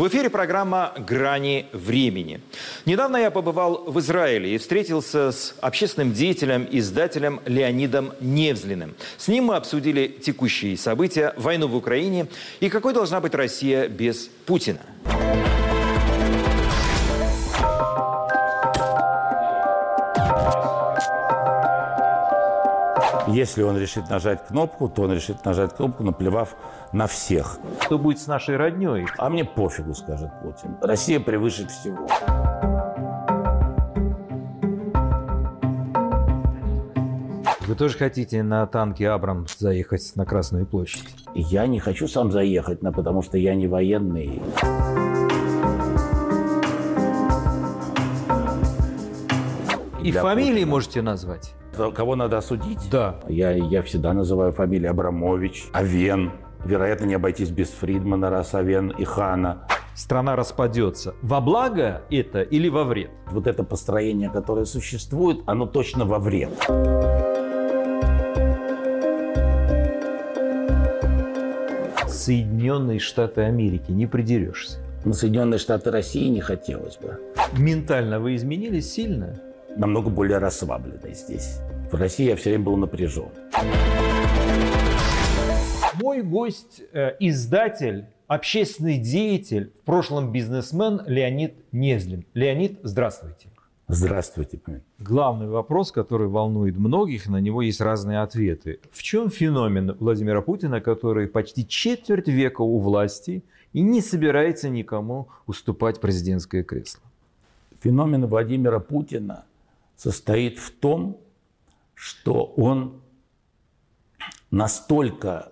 В эфире программа «Грани времени». Недавно я побывал в Израиле и встретился с общественным деятелем, издателем Леонидом Невзлиным. С ним мы обсудили текущие события, войну в Украине и какой должна быть Россия без Путина. Если он решит нажать кнопку, то он решит нажать кнопку, наплевав на всех. Что будет с нашей родней? А мне пофигу, скажет Путин. Россия превыше всего. Вы тоже хотите на танке «Абрамс» заехать на Красную площадь? Я не хочу сам заехать, потому что я не военный. И фамилии можете назвать? Кого надо осудить? Да. Я всегда называю фамилии: Абрамович, Авен. Вероятно, не обойтись без Фридмана, раз Авен и Хана. Страна распадется. Во благо это или во вред? Вот это построение, которое существует, оно точно во вред. Соединенные Штаты Америки, не придерешься. На Соединенные Штаты России не хотелось бы. Ментально вы изменились сильно? Намного более расслабленный здесь. В России я все время был напряжен. Мой гость – издатель, общественный деятель, в прошлом бизнесмен Леонид Невзлин. Леонид, здравствуйте. Здравствуйте. Главный вопрос, который волнует многих, на него есть разные ответы. В чем феномен Владимира Путина, который почти четверть века у власти и не собирается никому уступать президентское кресло? Феномен Владимира Путина состоит в том, что он настолько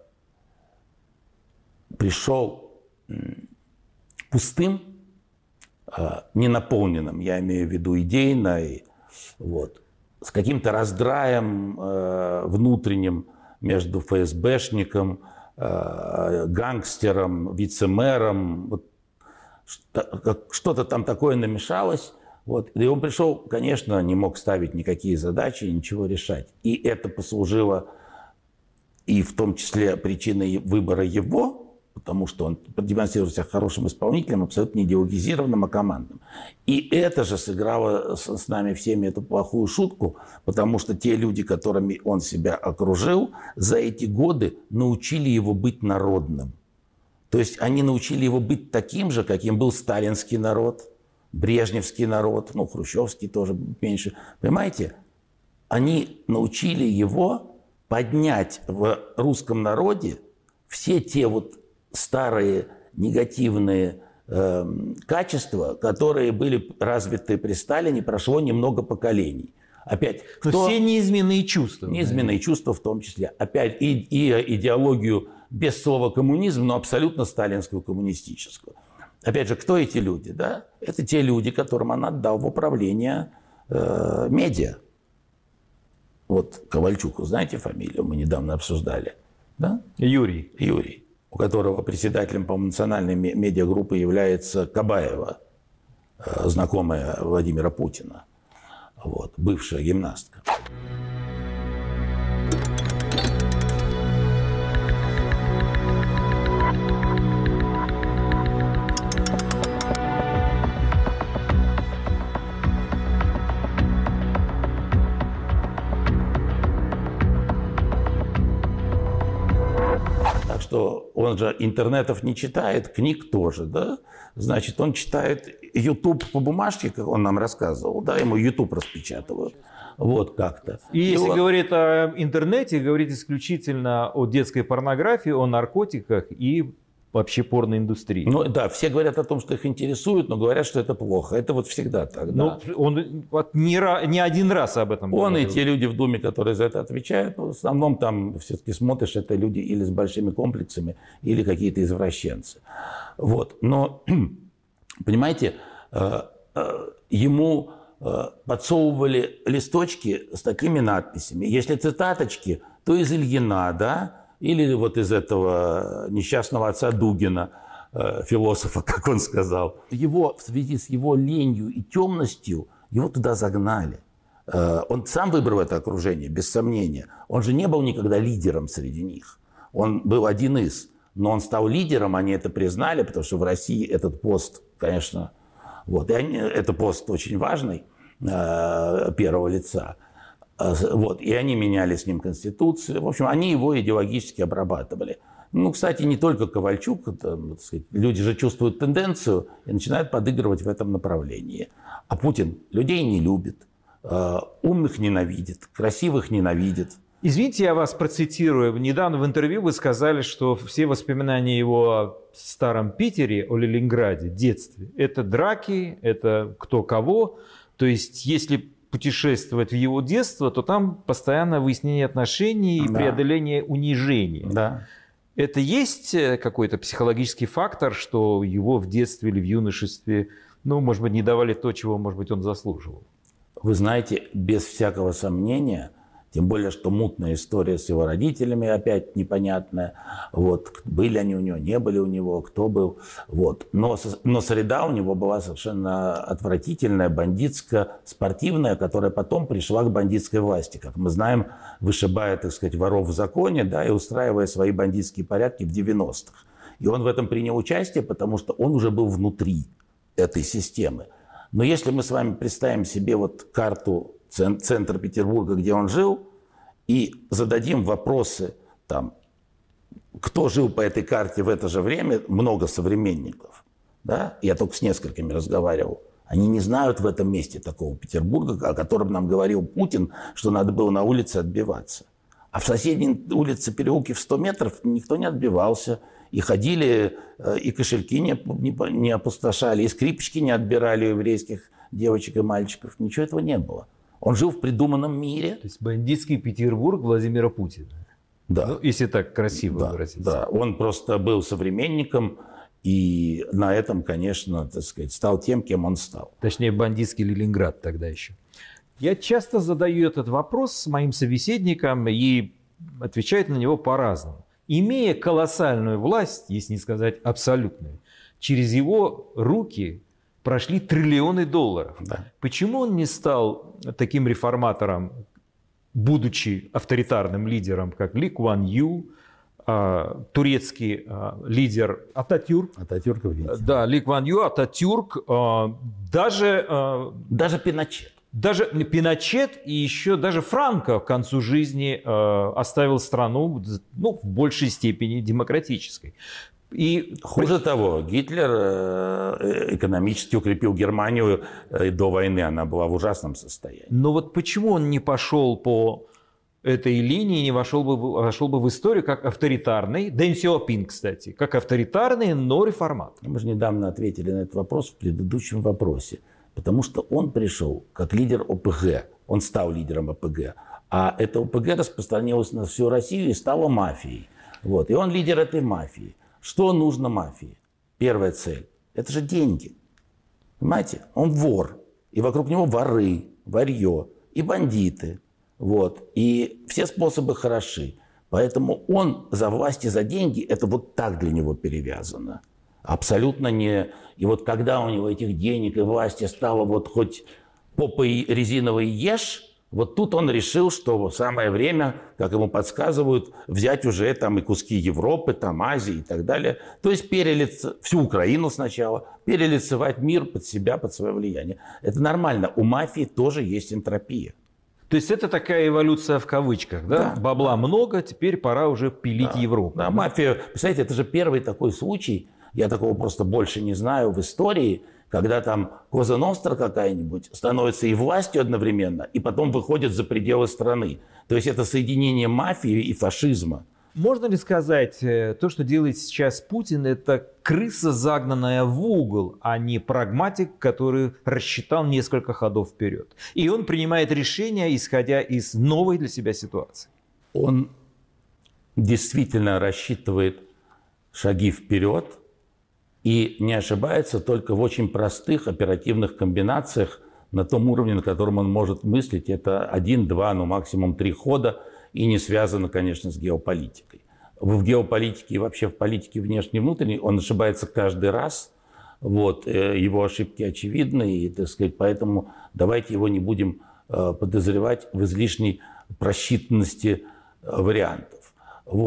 пришел пустым, ненаполненным, я имею в виду идейно, с каким-то раздраем внутренним между ФСБшником, гангстером, вице-мэром. Что-то там такое намешалось. И он пришел, конечно, не мог ставить никакие задачи, ничего решать. И это послужило и в том числе причиной выбора его, потому что он продемонстрировал себя хорошим исполнителем, абсолютно не идеологизированным, а командным. И это же сыграло с нами всеми эту плохую шутку, потому что те люди, которыми он себя окружил, за эти годы научили его быть народным. То есть они научили его быть таким же, каким был сталинский народ, брежневский народ, хрущевский тоже меньше. Понимаете? Они научили его поднять в русском народе все те старые негативные качества, которые были развиты при Сталине, прошло немного поколений. Опять, все неизменные чувства. Неизменные чувства в том числе. Опять и идеологию без слова коммунизм, но абсолютно сталинскую, коммунистическую. Опять же, кто эти люди? Да? Это те люди, которым он отдал в управление медиа. Ковальчук, знаете фамилию? Мы недавно обсуждали. Да? Юрий, у которого председателем по национальной медиагруппы является Кабаева, знакомая Владимира Путина, бывшая гимнастка. Что он же интернетов не читает, книг тоже, да? Значит, он читает YouTube по бумажке, как он нам рассказывал, да? Ему YouTube распечатывают. Как-то. И если говорит о интернете, говорит исключительно о детской порнографии, о наркотиках и вообще порноиндустрии. Да, все говорят о том, что их интересует, но говорят, что это плохо. Это всегда так. Да? Он не один раз об этом говорил. Он и те люди в Думе, которые за это отвечают, в основном там все-таки смотришь, это люди или с большими комплексами, или какие-то извращенцы. Но, понимаете, ему подсовывали листочки с такими надписями. Если цитаточки, то из Ильина, да? Или из этого несчастного отца Дугина, философа, как он сказал. В связи с его ленью и темностью, его туда загнали. Он сам выбрал это окружение, без сомнения. Он же не был никогда лидером среди них. Он был один из. но он стал лидером, они это признали, потому что в России этот пост, конечно, вот, это пост очень важный, первого лица. Вот, и они меняли с ним конституцию. В общем, они его идеологически обрабатывали. Ну, кстати, не только Ковальчук. Это, так сказать, люди же чувствуют тенденцию и начинают подыгрывать в этом направлении. А Путин людей не любит, умных ненавидит, красивых ненавидит. Извините, я вас процитирую. Недавно в интервью вы сказали, что все воспоминания его о старом Питере, о Ленинграде, детстве, это драки, это кто кого. То есть, если путешествовать в его детство, то там постоянно выяснение отношений и преодоление унижений. Да. Это есть какой-то психологический фактор, что его в детстве или в юношестве, ну, может быть, не давали то, чего, может быть, он заслуживал? Вы знаете, без всякого сомнения, тем более, что мутная история с его родителями опять непонятная. Вот, были они у него, не были у него, кто был. Вот. Но среда у него была совершенно отвратительная, бандитская, спортивная, которая потом пришла к бандитской власти. Как мы знаем, вышибая, так сказать, воров в законе, да, и устраивая свои бандитские порядки в 90-х. И он в этом принял участие, потому что он уже был внутри этой системы. Но если мы с вами представим себе вот карту центр Петербурга, где он жил, и зададим вопросы, там, кто жил по этой карте в это же время, много современников, да? Я только с несколькими разговаривал, они не знают в этом месте такого Петербурга, о котором нам говорил Путин, что надо было на улице отбиваться. А в соседней улице, переулке в 100 метров никто не отбивался. И ходили, и кошельки не опустошали, и скрипочки не отбирали у еврейских девочек и мальчиков. Ничего этого не было. Он жил в придуманном мире. То есть бандитский Петербург Владимира Путина. Да. Ну, если так красиво выразиться. Да, он просто был современником, и на этом, конечно, так сказать, стал тем, кем он стал. Точнее, бандитский Ленинград тогда еще. Я часто задаю этот вопрос моим собеседникам, и отвечают на него по-разному. Имея колоссальную власть, если не сказать абсолютную, через его руки прошли триллионы долларов. Да. Почему он не стал таким реформатором, будучи авторитарным лидером, как Ли Куан Ю, турецкий лидер Ататюрк? Ататюрк, да, Ли Куан Ю, Ататюрк, даже Пиночет. Даже Пиночет и еще даже Франко к концу жизни оставил страну, ну, в большей степени демократической. И хуже того, Гитлер экономически укрепил Германию до войны, она была в ужасном состоянии. Но вот почему он не пошел по этой линии, не вошел бы в историю как авторитарный, Дэн Сяопин, кстати, как авторитарный, но реформатор? Мы же недавно ответили на этот вопрос в предыдущем вопросе. Потому что он пришел как лидер ОПГ, он стал лидером ОПГ, а это ОПГ распространилось на всю Россию и стало мафией. Вот. И он лидер этой мафии. Что нужно мафии? Первая цель – это же деньги. Понимаете? Он вор, и вокруг него воры, варье и бандиты. Вот. И все способы хороши. Поэтому он за власть и за деньги – это вот так для него перевязано. Абсолютно не... И вот когда у него этих денег и власти стало вот хоть попой резиновой ешь, вот тут он решил, что самое время, как ему подсказывают, взять уже там и куски Европы, там Азии и так далее. То есть всю Украину сначала, перелицевать мир под себя, под свое влияние. Это нормально. У мафии тоже есть энтропия. То есть это такая эволюция в кавычках, да? Да. Бабла много, теперь пора уже пилить Европу. Да, мафия, представляете, это же первый такой случай, я такого просто больше не знаю в истории, когда там Коза Ностра какая-нибудь становится и властью одновременно, и потом выходит за пределы страны. То есть это соединение мафии и фашизма. Можно ли сказать, то, что делает сейчас Путин, это крыса, загнанная в угол, а не прагматик, который рассчитал несколько ходов вперед? И он принимает решения, исходя из новой для себя ситуации. Он действительно рассчитывает шаги вперед, и не ошибается только в очень простых оперативных комбинациях на том уровне, на котором он может мыслить. Это 1, 2, ну максимум 3 хода, и не связано, конечно, с геополитикой. В геополитике и вообще в политике внешней и внутренней он ошибается каждый раз. Вот, его ошибки очевидны, и, так сказать, поэтому давайте его не будем подозревать в излишней просчитанности вариантов. Вот.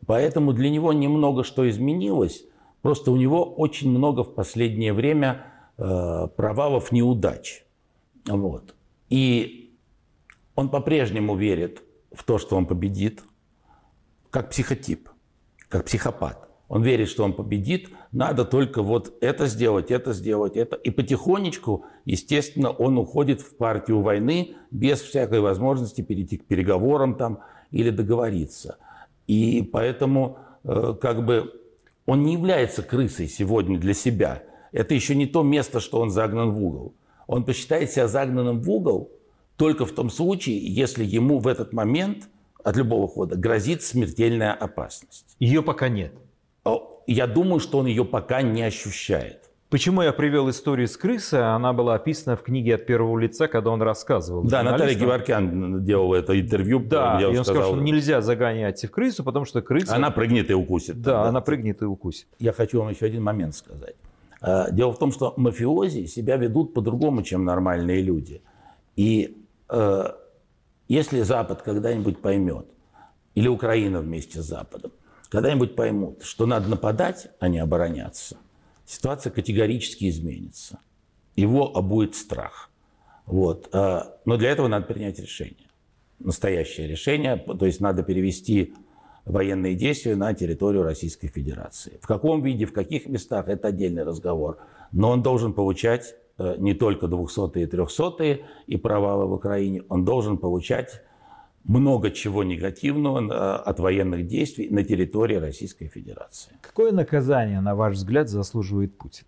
Поэтому для него немного что изменилось. Просто у него очень много в последнее время провалов, неудач. Вот. И он по-прежнему верит в то, что он победит, как психотип, как психопат. Он верит, что он победит, надо только вот это сделать, это сделать, это. И потихонечку, естественно, он уходит в партию войны без всякой возможности перейти к переговорам там или договориться. И поэтому как бы он не является крысой сегодня для себя. Это еще не то место, что он загнан в угол. Он посчитает себя загнанным в угол только в том случае, если ему в этот момент от любого хода грозит смертельная опасность. Ее пока нет. Я думаю, что он ее пока не ощущает. Почему я привел историю с крысой? Она была описана в книге от первого лица, когда он рассказывал. Да, Наталья Геворкян делала это интервью. Да, и он сказал, что нельзя загонять в крысу, потому что крыса... Она прыгнет и укусит. Да, она прыгнет и укусит. Я хочу вам еще один момент сказать. Дело в том, что мафиози себя ведут по-другому, чем нормальные люди. И если Запад когда-нибудь поймет, или Украина вместе с Западом, когда-нибудь поймут, что надо нападать, а не обороняться, ситуация категорически изменится. Его обует страх. Вот. Но для этого надо принять решение. Настоящее решение. То есть надо перевести военные действия на территорию Российской Федерации. В каком виде, в каких местах, это отдельный разговор. Но он должен получать не только 200-е и 300-е и провалы в Украине. Он должен получать много чего негативного от военных действий на территории Российской Федерации. Какое наказание, на ваш взгляд, заслуживает Путин?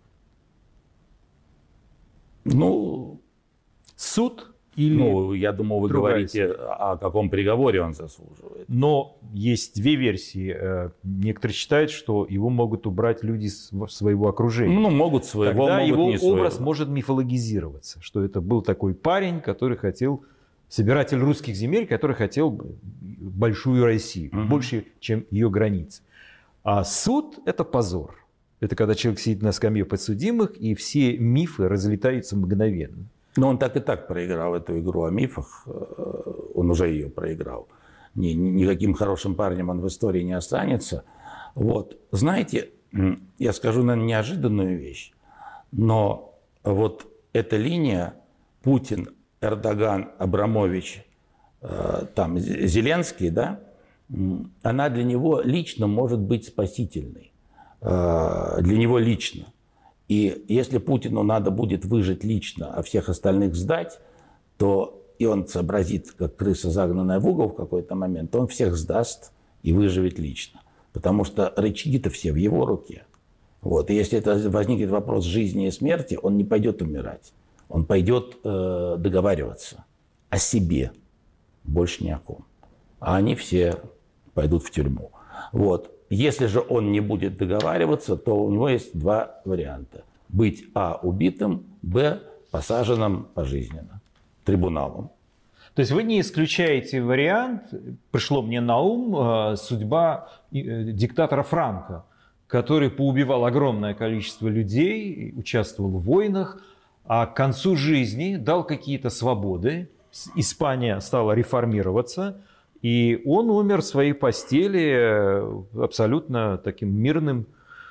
Ну, суд или... я думаю, вы говорите, о каком приговоре он заслуживает. Но есть две версии. Некоторые считают, что его могут убрать люди своего окружения. Ну, могут своего, тогда могут его не своего. Образ может мифологизироваться, что это был такой парень, который хотел... собиратель русских земель, который хотел большую Россию, больше, чем ее границы. А суд – это позор. Это когда человек сидит на скамье подсудимых, и все мифы разлетаются мгновенно. Но он так и так проиграл эту игру о мифах. Он уже ее проиграл. Никаким хорошим парнем он в истории не останется. Вот. Знаете, я скажу, наверное, неожиданную вещь. Но вот эта линия Путин, Эрдоган, Абрамович, там, Зеленский, да, она для него лично может быть спасительной. Для него лично. И если Путину надо будет выжить лично, а всех остальных сдать, то и он сообразит, как крыса, загнанная в угол в какой-то момент, то он всех сдаст и выживет лично. Потому что рычаги-то все в его руке. Вот. И если это возникнет вопрос жизни и смерти, он не пойдет умирать. Он пойдет договариваться о себе, больше ни о ком. А они все пойдут в тюрьму. Вот. Если же он не будет договариваться, то у него есть два варианта. Быть а. убитым, б. посаженным пожизненно трибуналом. То есть вы не исключаете вариант, пришло мне на ум, судьба диктатора Франко, который поубивал огромное количество людей, участвовал в войнах, а к концу жизни дал какие-то свободы. Испания стала реформироваться, и он умер в своей постели абсолютно таким мирным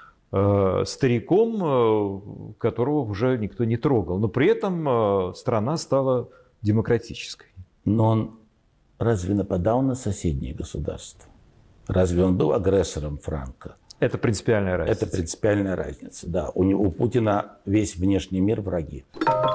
стариком, которого уже никто не трогал. Но при этом страна стала демократической. Но он разве нападал на соседние государства? Разве он был агрессором Франко? Это принципиальная разница. Это принципиальная разница, да. У Путина весь внешний мир враги.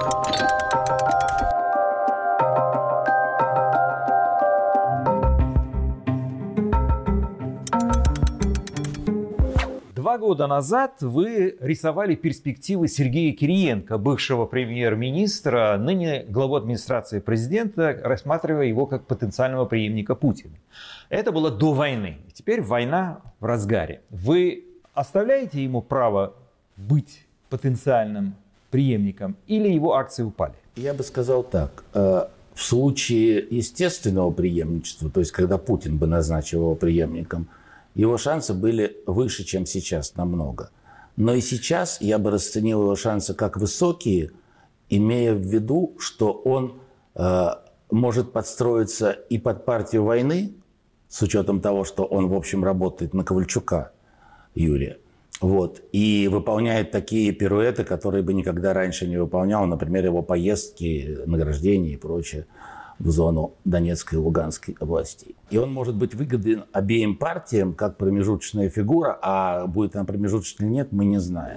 Два года назад вы рисовали перспективы Сергея Кириенко, бывшего премьер-министра, ныне главу администрации президента, рассматривая его как потенциального преемника Путина. Это было до войны. Теперь война в разгаре. Вы оставляете ему право быть потенциальным преемником или его акции упали? Я бы сказал так. В случае естественного преемничества, то есть когда Путин бы назначил его преемником, его шансы были выше, чем сейчас, намного. Но и сейчас я бы расценил его шансы как высокие, имея в виду, что он может подстроиться и под партию войны, с учетом того, что он, в общем, работает на Ковальчука Юрия. Вот. И выполняет такие пируэты, которые бы никогда раньше не выполнял. Например, его поездки, награждения и прочее в зону Донецкой и Луганской областей. И он может быть выгоден обеим партиям как промежуточная фигура, а будет она промежуточной или нет, мы не знаем.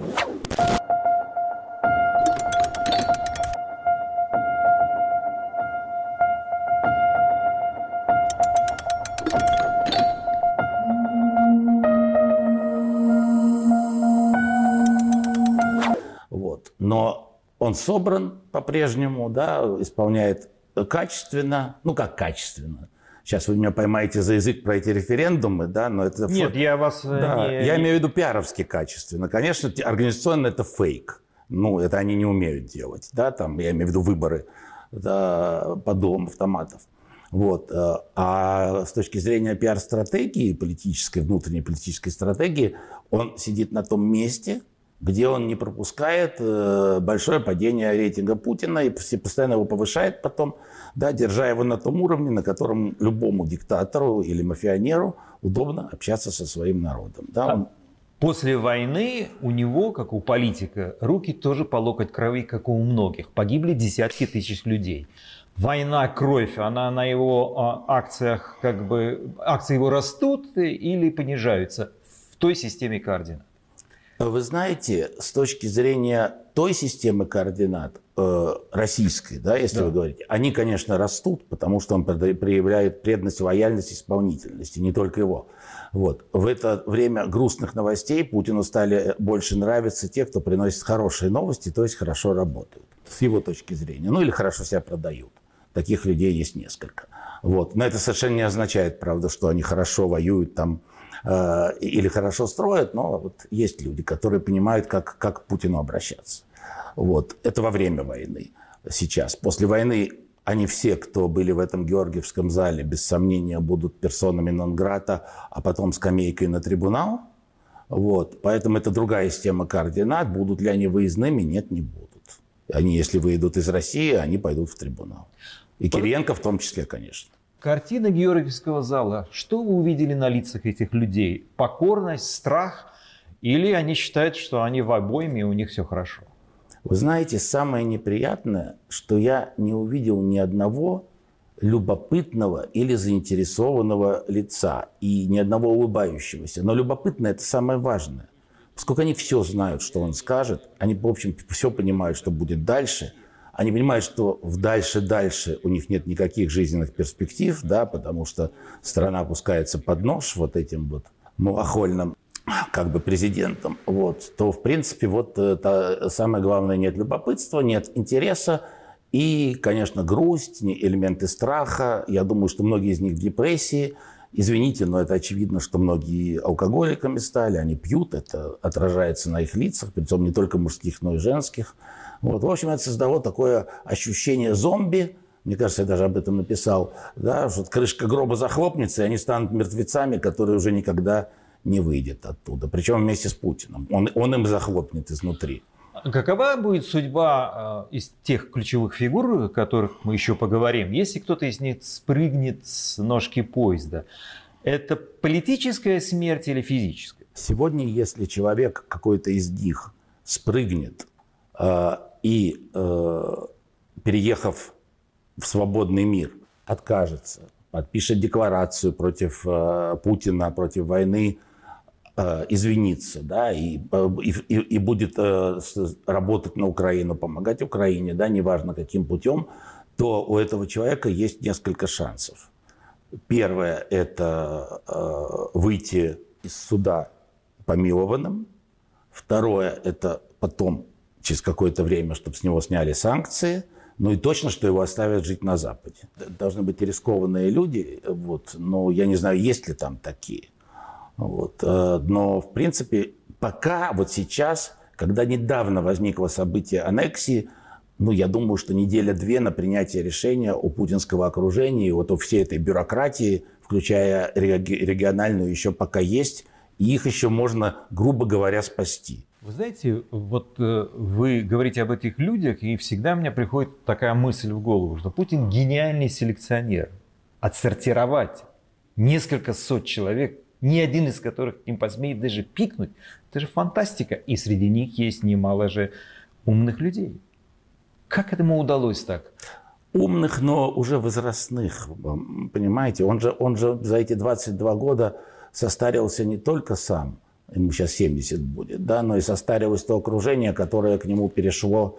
Вот. Но он собран по-прежнему, да, исполняет качественно, ну как качественно. Сейчас вы меня поймаете за язык про эти референдумы, да, но это... Нет, я вас да, не... Я имею в виду пиаровски качественно. Конечно, организационно это фейк. Ну, это они не умеют делать, да, там, я имею в виду выборы, да, по домам автоматов. Вот. А с точки зрения пиар-стратегии, политической, внутренней политической стратегии, он сидит на том месте, где он не пропускает большое падение рейтинга Путина и постоянно его повышает потом, да, держа его на том уровне, на котором любому диктатору или мафионеру удобно общаться со своим народом. Да, После войны у него, как у политика, руки тоже по локоть крови, как у многих. Погибли десятки тысяч людей. Война, кровь, она на его акциях, как бы, акции его растут или понижаются в той системе координат? Вы знаете, с точки зрения той системы координат, российской, да, если вы говорите, они, конечно, растут, потому что он проявляет преданность, лояльность, исполнительность, и не только его. Вот. В это время грустных новостей Путину стали больше нравиться те, кто приносит хорошие новости, то есть хорошо работают, с его точки зрения. Ну или хорошо себя продают. Таких людей есть несколько. Вот. Но это совершенно не означает, правда, что они хорошо воюют там, или хорошо строят, но вот есть люди, которые понимают, как к Путину обращаться. Вот. Это во время войны. Сейчас. После войны они все, кто были в этом Георгиевском зале, без сомнения будут персонами нон-грата, а потом скамейкой на трибунал. Вот. Поэтому это другая система координат. Будут ли они выездными? Нет, не будут. Они, если выйдут из России, они пойдут в трибунал. И Кириенко в том числе, конечно. Картина Георгиевского зала. Что вы увидели на лицах этих людей? Покорность, страх? Или они считают, что они в обойме и у них все хорошо? Вы знаете, самое неприятное, что я не увидел ни одного любопытного или заинтересованного лица и ни одного улыбающегося. Но любопытное – это самое важное. Поскольку они все знают, что он скажет, они, в общем, все понимают, что будет дальше. Они понимают, что в дальше у них нет никаких жизненных перспектив, да, потому что страна опускается под нож вот этим вот малохольным как бы президентом. Вот, то, в принципе, вот это самое главное, нет любопытства, нет интереса и, конечно, грусть, элементы страха. Я думаю, что многие из них в депрессии. Извините, но это очевидно, что многие алкоголиками стали, они пьют, это отражается на их лицах, причем не только мужских, но и женских. Вот. В общем, это создало такое ощущение зомби, мне кажется, я даже об этом написал, да, что крышка гроба захлопнется, и они станут мертвецами, которые уже никогда не выйдет оттуда, причем вместе с Путиным. Он им захлопнет изнутри. Какова будет судьба из тех ключевых фигур, о которых мы еще поговорим, если кто-то из них спрыгнет с ножки поезда? Это политическая смерть или физическая? Сегодня, если человек какой-то из них спрыгнет и, переехав в свободный мир, откажется, подпишет декларацию против Путина, против войны, извиниться, да, и будет работать на Украину, помогать Украине, да, неважно каким путем, то у этого человека есть несколько шансов. Первое – это выйти из суда помилованным. Второе – это потом, через какое-то время, чтобы с него сняли санкции. Ну и точно, что его оставят жить на Западе. Должны быть и рискованные люди, вот, но я не знаю, есть ли там такие. Вот. Но, в принципе, пока вот сейчас, когда недавно возникло событие аннексии, ну, я думаю, что неделя-две на принятие решения у путинского окружения и вот у всей этой бюрократии, включая региональную, еще пока есть, и их еще можно, грубо говоря, спасти. Вы знаете, вот вы говорите об этих людях, и всегда у меня приходит такая мысль в голову, что Путин гениальный селекционер. Отсортировать несколько сот человек, ни один из которых не посмеет даже пикнуть. Это же фантастика. И среди них есть немало же умных людей. Как этому удалось так? Умных, но уже возрастных, понимаете? Он же за эти 22 года состарился не только сам, ему сейчас 70 будет, да, но и состарилось то окружение, которое к нему перешло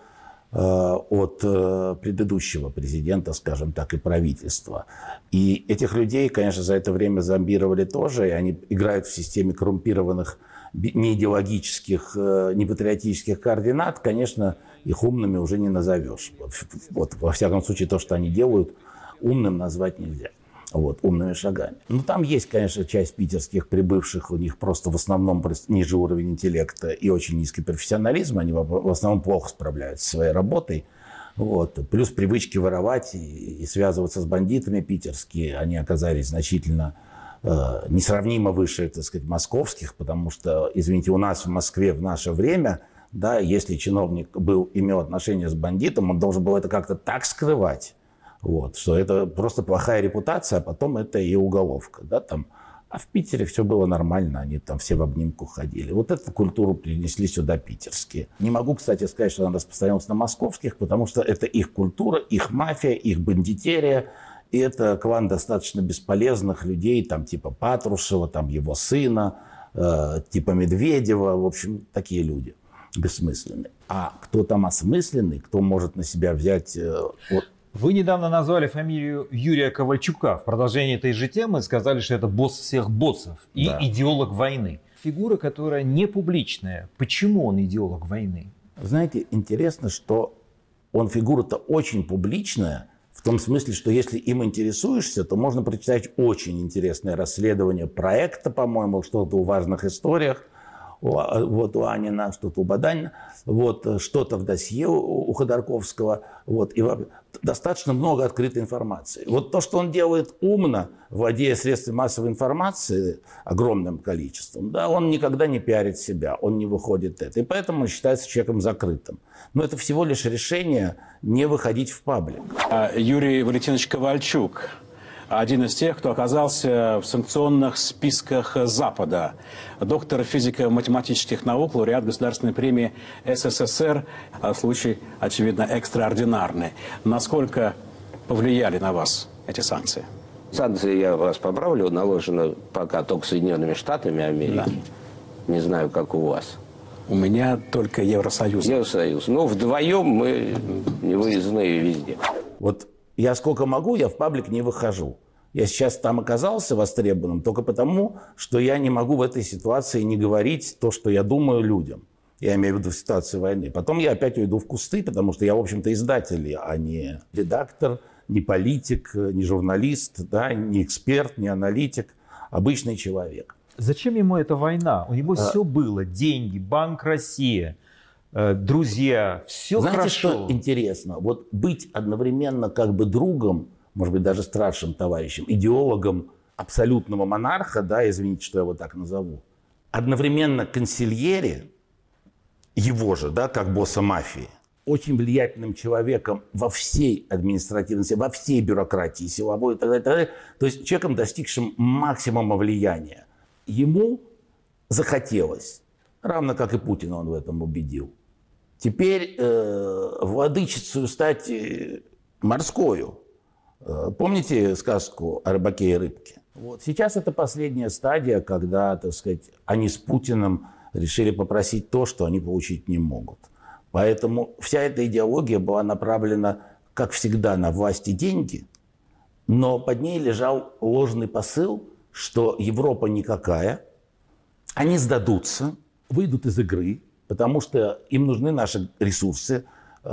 от предыдущего президента, скажем так, и правительства. И этих людей, конечно, за это время зомбировали тоже, и они играют в системе коррумпированных не идеологических, не патриотических координат, конечно, их умными уже не назовешь. Вот, во всяком случае, то, что они делают, умным назвать нельзя. Вот, умными шагами. Но там есть, конечно, часть питерских прибывших, у них просто в основном ниже уровень интеллекта и очень низкий профессионализм, они в основном плохо справляются со своей работой. Вот. Плюс привычки воровать и связываться с бандитами питерские, они оказались значительно несравнимо выше, так сказать, московских, потому что, извините, у нас в Москве в наше время, да, если чиновник имел отношение с бандитом, он должен был это как-то так скрывать, вот, что это просто плохая репутация, а потом это и уголовка. Да, там. А в Питере все было нормально, они там все в обнимку ходили. Вот эту культуру принесли сюда питерские. Не могу, кстати, сказать, что она распространилась на московских, потому что это их культура, их мафия, их бандитерия. И это клан достаточно бесполезных людей, там типа Патрушева, там его сына, типа Медведева. В общем, такие люди бессмысленные. А кто там осмысленный, кто может на себя взять... Вы недавно назвали фамилию Юрия Ковальчука. В продолжении этой же темы сказали, что это босс всех боссов и идеолог войны. Фигура, которая не публичная. Почему он идеолог войны? Знаете, интересно, что он фигура-то очень публичная, в том смысле, что если им интересуешься, то можно прочитать очень интересное расследование проекта, по-моему, что-то о важных историях. Вот у Анина, что-то у Баданина, вот что-то в досье у Ходорковского, вот, и достаточно много открытой информации. Вот то, что он делает умно, владея средствами массовой информации огромным количеством, да, он никогда не пиарит себя, он не выходит это, и поэтому он считается человеком закрытым. Но это всего лишь решение не выходить в паблик. Юрий Валентинович Ковальчук. Один из тех, кто оказался в санкционных списках Запада. Доктор физико-математических наук, лауреат Государственной премии СССР. Случай, очевидно, экстраординарный. Насколько повлияли на вас эти санкции? Санкции, я вас поправлю, наложены пока только Соединенными Штатами Америки. Да. Не знаю, как у вас. У меня только Евросоюз. Евросоюз. Ну, вдвоем мы невыездные везде. Вот я сколько могу, я в паблик не выхожу. Я сейчас там оказался востребованным только потому, что я не могу в этой ситуации не говорить то, что я думаю людям. Я имею в виду в ситуации войны. Потом я опять уйду в кусты, потому что я, в общем-то, издатель, а не редактор, не политик, не журналист, да, не эксперт, не аналитик, обычный человек. Зачем ему эта война? У него все было. Деньги, Банк Россия, друзья, все знаете, хорошо. Что интересно? Вот быть одновременно как бы другом, может быть, даже старшим товарищем, идеологом абсолютного монарха, да, извините, что я его так назову, одновременно консильере его же, да, как босса мафии, очень влиятельным человеком во всей административной, во всей бюрократии силовой и так далее, так далее. То есть человеком, достигшим максимума влияния. Ему захотелось, равно как и Путина он в этом убедил, теперь владычицей стать морскою. Помните сказку о рыбаке и рыбке? Вот. Сейчас это последняя стадия, когда, так сказать, они с Путиным решили попросить то, что они получить не могут. Поэтому вся эта идеология была направлена, как всегда, на власть и деньги, но под ней лежал ложный посыл, что Европа никакая, они сдадутся, выйдут из игры, потому что им нужны наши ресурсы,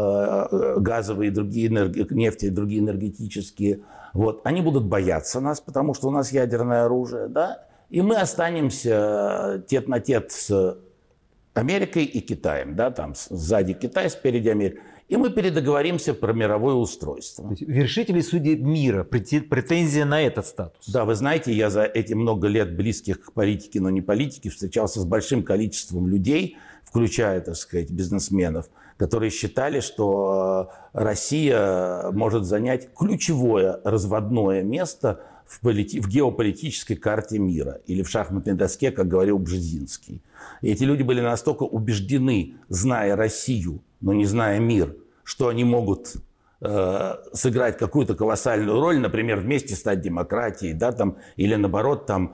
газовые и другие нефти и другие энергетические. Вот. Они будут бояться нас, потому что у нас ядерное оружие, да? И мы останемся тет-на-тет с Америкой и Китаем, да? Там сзади Китай, спереди Америка. И мы передоговоримся про мировое устройство. То есть вершители судеб мира, претензия на этот статус. Да, вы знаете, я за эти много лет близких к политике, но не политике, встречался с большим количеством людей, включая, так сказать, бизнесменов, которые считали, что Россия может занять ключевое разводное место в геополитической карте мира или в шахматной доске, как говорил Бжезинский. И эти люди были настолько убеждены, зная Россию, но не зная мир, что они могут сыграть какую-то колоссальную роль, например, вместе стать демократией, да, там, или наоборот там,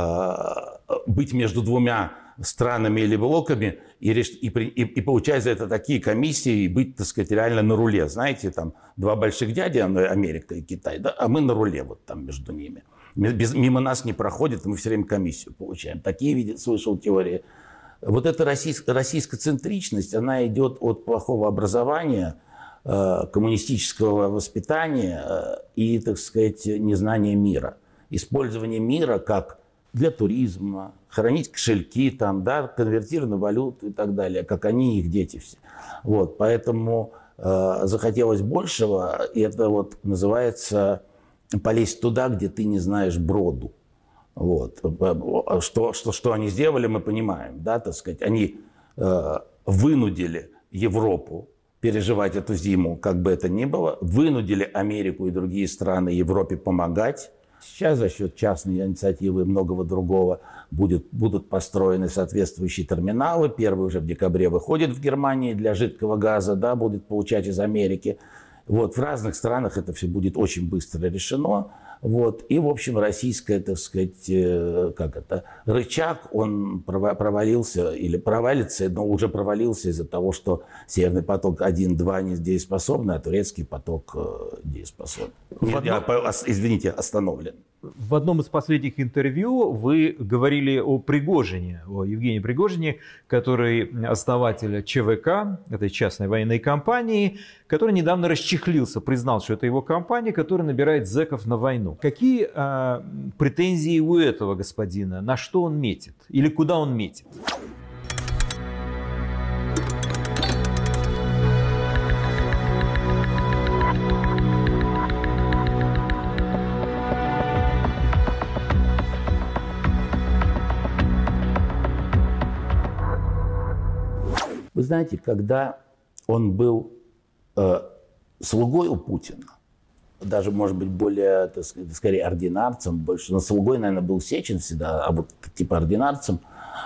быть между двумя странами или блоками и получать за это такие комиссии и быть, так сказать, реально на руле. Знаете, там два больших дяди, Америка и Китай, да, а мы на руле вот там между ними. Мимо нас не проходит, мы все время комиссию получаем. Такие, слышал теории. Вот эта российскоцентричность, она идет от плохого образования, коммунистического воспитания и, так сказать, незнания мира. Использование мира как для туризма, хранить кошельки, там, да, конвертированную валюту и так далее, как они и их дети все. Вот, поэтому захотелось большего, и это вот называется полезть туда, где ты не знаешь броду. Вот. Что они сделали, мы понимаем, да, так сказать, они вынудили Европу переживать эту зиму, как бы это ни было, вынудили Америку и другие страны Европе помогать. Сейчас за счет частной инициативы и многого другого будут построены соответствующие терминалы. Первый уже в декабре выходит в Германии для жидкого газа, да, будет получать из Америки. Вот, в разных странах это все будет очень быстро решено. Вот. И, в общем, российская, так сказать, рычаг, он провалился или провалится, но уже провалился из-за того, что Северный поток 1-2 не дееспособен, а турецкий поток дееспособен. Извините, остановлен. В одном из последних интервью вы говорили о Пригожине, о Евгении Пригожине, который основатель ЧВК, этой частной военной компании, который недавно расчехлился, признал, что это его компания, которая набирает зэков на войну. Какие претензии у этого господина? На что он метит? Или куда он метит? Вы знаете, когда он был слугой у Путина, даже, может быть, более, так сказать, скорее ординарцем, больше, но слугой, наверное, был Сечин всегда, а вот типа ординарцем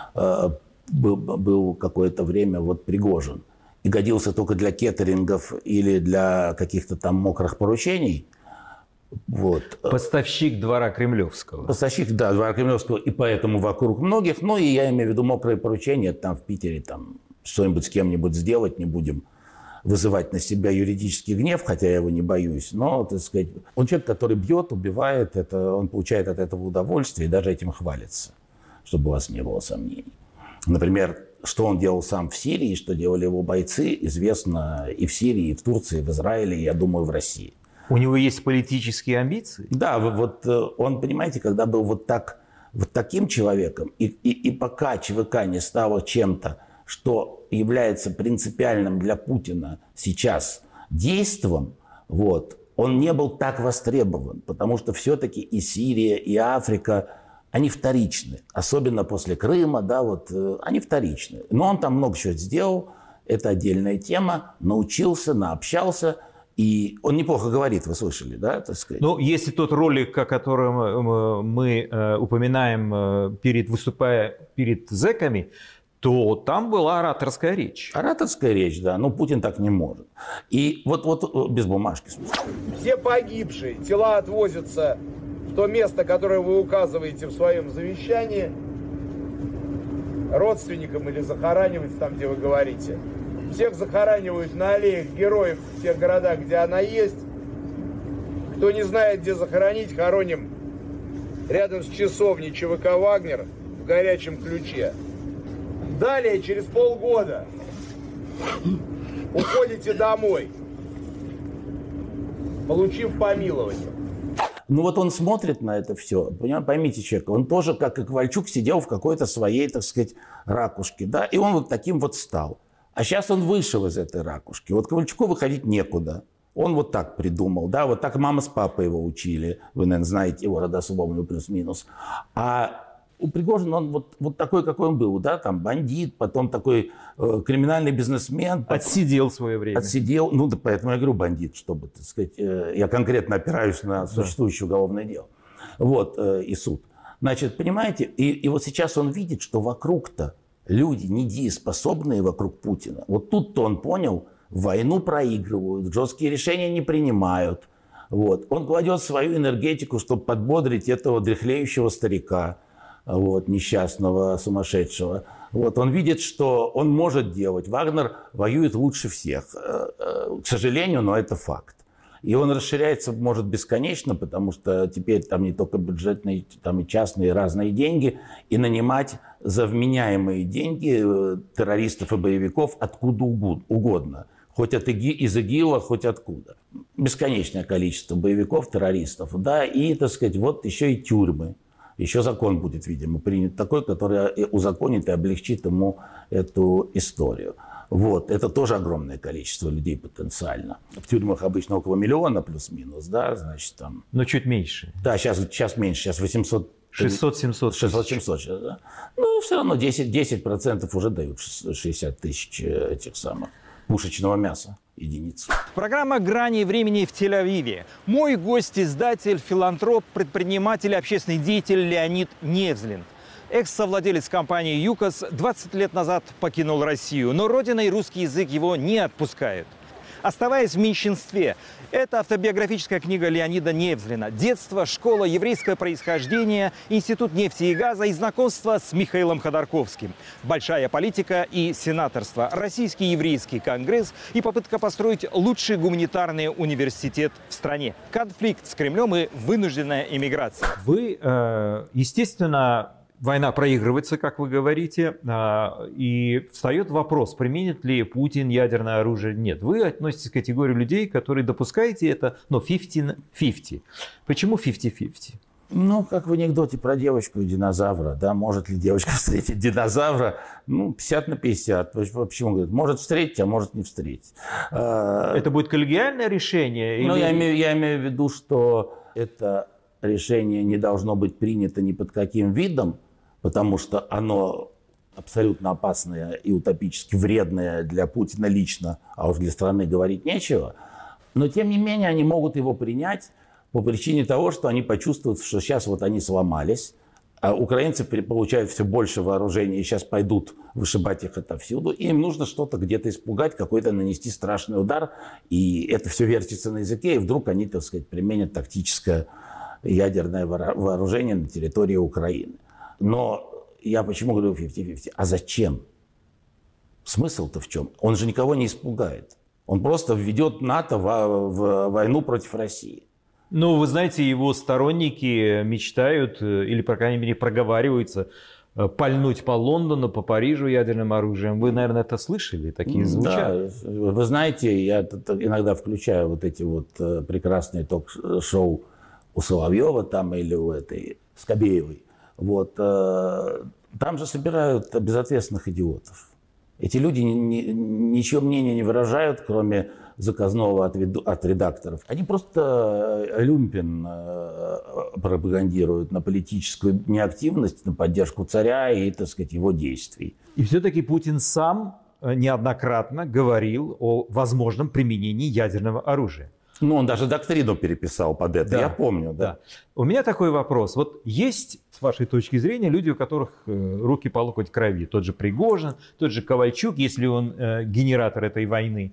был какое-то время вот Пригожин. И годился только для кеттерингов или для каких-то там мокрых поручений. Вот. Поставщик двора Кремлевского. Поставщик, да, двора Кремлевского, и поэтому вокруг многих. Ну, и я имею в виду мокрые поручения, там в Питере, там что-нибудь с кем-нибудь сделать, не будем вызывать на себя юридический гнев, хотя я его не боюсь. Но, так сказать, он человек, который бьет, убивает, он получает от этого удовольствие и даже этим хвалится, чтобы у вас не было сомнений. Например, что он делал сам в Сирии, что делали его бойцы, известно и в Сирии, и в Турции, и в Израиле, и, я думаю, в России. У него есть политические амбиции? Да, вот он, понимаете, когда был вот таким человеком, и пока ЧВК не стало чем-то, что является принципиальным для Путина сейчас действом, вот, он не был так востребован, потому что все-таки и Сирия, и Африка, они вторичны. Особенно после Крыма, да, вот, они вторичны. Но он там много чего сделал, это отдельная тема, научился, наобщался, и он неплохо говорит, вы слышали, да, так сказать? Ну, если тот ролик, о котором мы упоминаем, выступая перед зэками, то там была ораторская речь. Ораторская речь, да, но Путин так не может. И вот без бумажки. Все погибшие тела отвозятся в то место, которое вы указываете в своем завещании, родственникам или захоранивать там, где вы говорите. Всех захоранивают на аллеях героев в тех городах, где она есть. Кто не знает, где захоронить, хороним рядом с часовней ЧВК «Вагнер» в горячем ключе. Далее, через полгода, уходите домой, получив помилование. Ну вот он смотрит на это все, поймите человека, он тоже, как и Ковальчук, сидел в какой-то своей, так сказать, ракушке, да, и он вот таким вот стал. А сейчас он вышел из этой ракушки. Вот Ковальчуку выходить некуда. Он вот так придумал, да, вот так мама с папой его учили. Вы, наверное, знаете его родословную плюс-минус. А у Пригожина он вот такой, какой он был, да, там бандит, потом такой криминальный бизнесмен. Отсидел свое время. Отсидел, ну, да, поэтому я говорю бандит, чтобы, так сказать, я конкретно опираюсь на существующее уголовное дело. Вот, и суд. Значит, понимаете, и вот сейчас он видит, что вокруг-то люди недееспособные вокруг Путина. Вот тут-то он понял, войну проигрывают, жесткие решения не принимают. Вот. Он кладет свою энергетику, чтобы подбодрить этого дряхлеющего старика, вот, несчастного, сумасшедшего. Вот. Он видит, что он может делать. Вагнер воюет лучше всех. К сожалению, но это факт. И он расширяется, может, бесконечно, потому что теперь там не только бюджетные, там и частные разные деньги. И нанимать за вменяемые деньги террористов и боевиков откуда угодно. Хоть из ИГИЛа, хоть откуда. Бесконечное количество боевиков, террористов. Да, и, так сказать, вот еще и тюрьмы. Еще закон будет, видимо, принят такой, который узаконит и облегчит ему эту историю. Вот, это тоже огромное количество людей потенциально. В тюрьмах обычно около миллиона плюс-минус, да, значит, там... Но чуть меньше. Да, сейчас меньше, сейчас 800... 600-700 тысяч. 600-700 сейчас, да. Ну, все равно 10% уже дают 60 тысяч этих самых пушечного мяса, единиц. Программа «Грани времени» в Тель-Авиве. Мой гость – издатель, филантроп, предприниматель, общественный деятель Леонид Невзлин. Экс-совладелец компании «ЮКОС» 20 лет назад покинул Россию, но родина и русский язык его не отпускают. Оставаясь в меньшинстве, это автобиографическая книга Леонида Невзлина. Детство, школа, еврейское происхождение, институт нефти и газа и знакомство с Михаилом Ходорковским. Большая политика и сенаторство, российский еврейский конгресс и попытка построить лучший гуманитарный университет в стране. Конфликт с Кремлем и вынужденная эмиграция. Вы, естественно... Война проигрывается, как вы говорите, и встает вопрос, применит ли Путин ядерное оружие. Нет, вы относитесь к категории людей, которые допускаете это, но 50-50. Почему 50-50? Ну, как в анекдоте про девочку и динозавра, да, может ли девочка встретить динозавра, ну, 50 на 50. Почему? Говорит, может встретить, а может не встретить. Это будет коллегиальное решение? Ну, или... я имею в виду, что это решение не должно быть принято ни под каким видом, потому что оно абсолютно опасное и утопически вредное для Путина лично, а уж для страны говорить нечего. Но, тем не менее, они могут его принять по причине того, что они почувствуют, что сейчас вот они сломались, а украинцы получают все больше вооружений и сейчас пойдут вышибать их отовсюду. И им нужно что-то где-то испугать, какой-то нанести страшный удар. И это все вертится на языке, и вдруг они, так сказать, применят тактическое ядерное вооружение на территории Украины. Но я почему говорю 50-50? А зачем? Смысл-то в чем? Он же никого не испугает. Он просто введет НАТО в войну против России. Ну, вы знаете, его сторонники мечтают, или, по крайней мере, проговариваются, пальнуть по Лондону, по Парижу ядерным оружием. Вы, наверное, это слышали? Такие звучат. Да, вы знаете, я иногда включаю вот эти вот прекрасные ток-шоу у Соловьева там или у этой Скобеевой. Вот, там же собирают безответственных идиотов. Эти люди ничего мнения не выражают, кроме заказного от редакторов. Они просто люмпен пропагандируют на политическую неактивность, на поддержку царя и, так сказать, его действий. И все-таки Путин сам неоднократно говорил о возможном применении ядерного оружия. Ну, он даже доктрину переписал под это, да, я помню. Да. У меня такой вопрос. Вот есть, с вашей точки зрения, люди, у которых руки по локоть крови. Тот же Пригожин, тот же Ковальчук, если он генератор этой войны.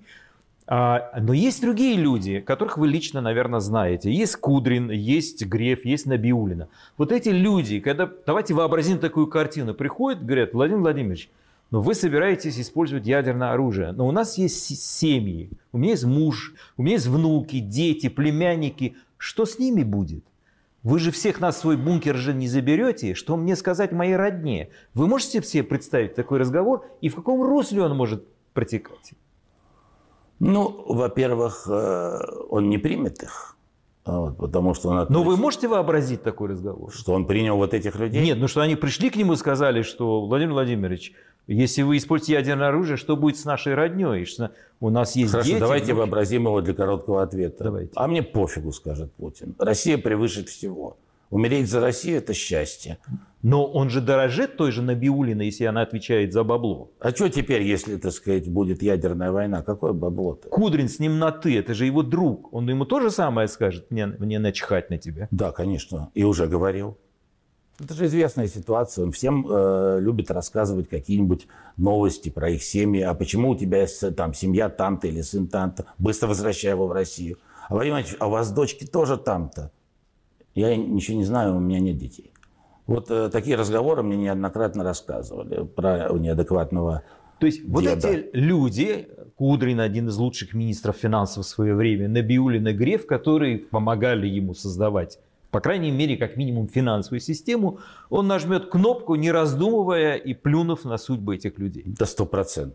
Но есть другие люди, которых вы лично, наверное, знаете. Есть Кудрин, есть Греф, есть Набиуллина. Вот эти люди, когда, давайте вообразим такую картину, приходят, говорят: Владимир Владимирович, но вы собираетесь использовать ядерное оружие. Но у нас есть семьи, у меня есть муж, у меня есть внуки, дети, племянники. Что с ними будет? Вы же всех нас в свой бункер же не заберете. Что мне сказать моей родне? Вы можете себе представить такой разговор? И в каком русле он может протекать? Ну, во-первых, он не примет их. Вот, потому что он относится... Но вы можете вообразить такой разговор? Что он принял вот этих людей? Нет, ну что они пришли к нему и сказали, что Владимир Владимирович, если вы используете ядерное оружие, что будет с нашей родней? Что у нас есть Хорошо, дети. Давайте вообразим его для короткого ответа. Давайте. А мне пофигу, скажет Путин. Россия превыше всего. Умереть за Россию – это счастье. Но он же дорожит той же Набиуллиной, если она отвечает за бабло. А что теперь, если, так сказать, будет ядерная война? Какое бабло-то? Кудрин с ним на «ты», это же его друг. Он ему то же самое скажет, мне начхать на тебя. Да, конечно, и уже говорил. Это же известная ситуация. Он всем любит рассказывать какие-нибудь новости про их семьи. А почему у тебя там семья там-то или сын там-то? Быстро возвращай его в Россию. А Владимир Ильич, а у вас дочки тоже там-то? Я ничего не знаю, у меня нет детей. Вот такие разговоры мне неоднократно рассказывали про неадекватного То есть вот деда. эти люди, Кудрин, один из лучших министров финансов в свое время, Набиуллина, Греф, которые помогали ему создавать, по крайней мере, как минимум финансовую систему, он нажмет кнопку, не раздумывая и плюнув на судьбу этих людей. До 100%.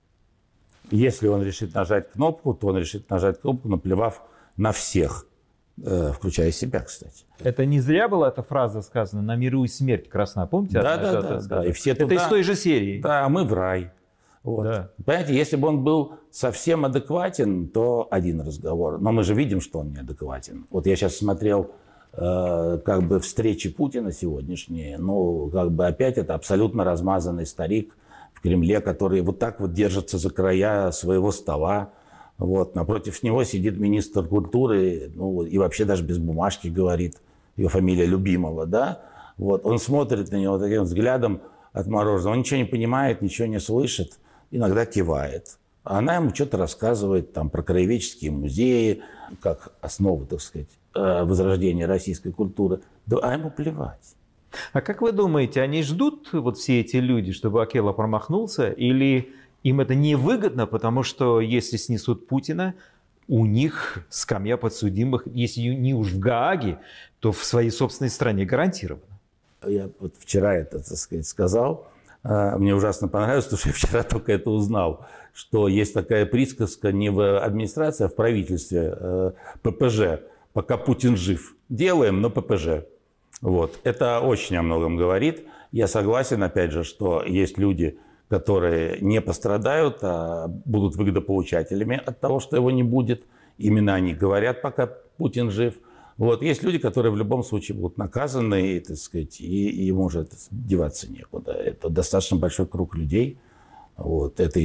Если он решит нажать кнопку, то он решит нажать кнопку, наплевав на всех, включая себя, кстати. Это не зря была эта фраза сказана «на миру и смерть красна». Помните? Да. И все это туда, из той же серии. Да, мы в рай. Вот. Да. Понимаете, если бы он был совсем адекватен, то один разговор. Но мы же видим, что он неадекватен. Вот я сейчас смотрел как бы встречи Путина сегодняшние. Ну, как бы опять это абсолютно размазанный старик в Кремле, который вот так вот держится за края своего стола. Вот. Напротив него сидит министр культуры, ну, и вообще даже без бумажки говорит, его фамилия Любимова, да? Вот. Он смотрит на него таким взглядом отмороженным, он ничего не понимает, ничего не слышит, иногда кивает. А она ему что-то рассказывает там, про краеведческие музеи, как основу, так сказать, возрождения российской культуры. Да, а ему плевать. А как вы думаете, они ждут, вот все эти люди, чтобы Акела промахнулся, или им это невыгодно, потому что если снесут Путина, у них скамья подсудимых, если не уж в Гааге, то в своей собственной стране гарантировано? Я вот вчера это, так сказать, сказал. Мне ужасно понравилось, потому что я вчера только это узнал, что есть такая присказка не в администрации, а в правительстве, ППЖ, пока Путин жив. Делаем, но ППЖ. Вот. Это очень о многом говорит. Я согласен, опять же, что есть люди, которые не пострадают, а будут выгодополучателями от того, что его не будет. Именно они говорят, пока Путин жив. Вот. Есть люди, которые в любом случае будут наказаны, и, так сказать, и им уже деваться некуда. Это достаточно большой круг людей. Вот. Это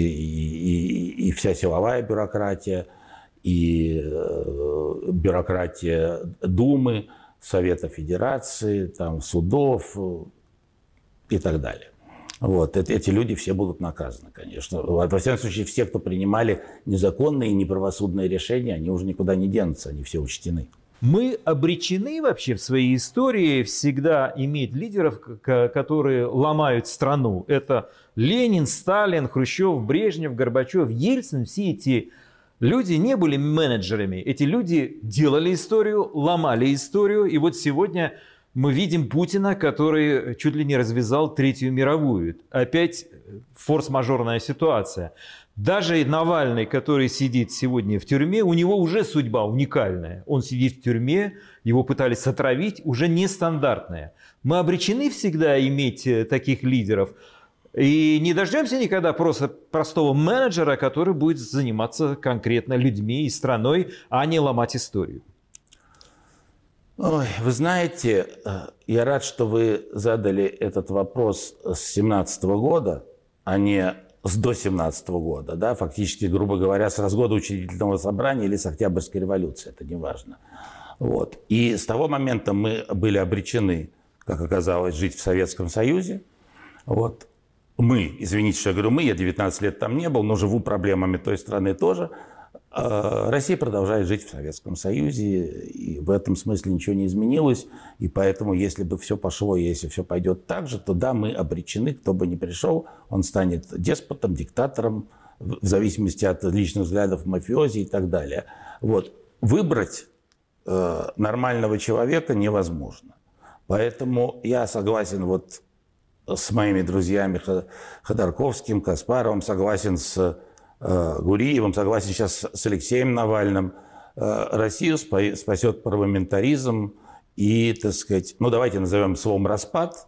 и вся силовая бюрократия, и бюрократия Думы, Совета Федерации, там, судов и так далее. Вот. Эти люди все будут наказаны, конечно. Во всяком случае, все, кто принимали незаконные и неправосудные решения, они уже никуда не денутся, они все учтены. Мы обречены вообще в своей истории всегда иметь лидеров, которые ломают страну. Это Ленин, Сталин, Хрущев, Брежнев, Горбачев, Ельцин. Все эти люди не были менеджерами. Эти люди делали историю, ломали историю. И вот сегодня мы видим Путина, который чуть ли не развязал Третью мировую. Опять форс-мажорная ситуация. Даже Навальный, который сидит сегодня в тюрьме, у него уже судьба уникальная. Он сидит в тюрьме, его пытались отравить, уже нестандартная. Мы обречены всегда иметь таких лидеров. И не дождемся никогда просто простого менеджера, который будет заниматься конкретно людьми и страной, а не ломать историю. Ой, вы знаете, я рад, что вы задали этот вопрос с 2017 года, а не с до 2017 года, да, фактически, грубо говоря, с разгода учредительного собрания или с Октябрьской революции, это не важно. Вот. И с того момента мы были обречены, как оказалось, жить в Советском Союзе. Вот. Мы, извините, что я говорю мы, я 19 лет там не был, но живу проблемами той страны тоже. Россия продолжает жить в Советском Союзе, и в этом смысле ничего не изменилось. И поэтому, если бы все пошло, если все пойдет так же, то да, мы обречены, кто бы ни пришел, он станет деспотом, диктатором, в зависимости от личных взглядов, мафиози и так далее. Вот. Выбрать нормального человека невозможно. Поэтому я согласен вот с моими друзьями Ходорковским, Каспаровым, согласен с Гуриевым, согласен сейчас с Алексеем Навальным. Россию спасет парламентаризм и, так сказать, ну давайте назовем словом распад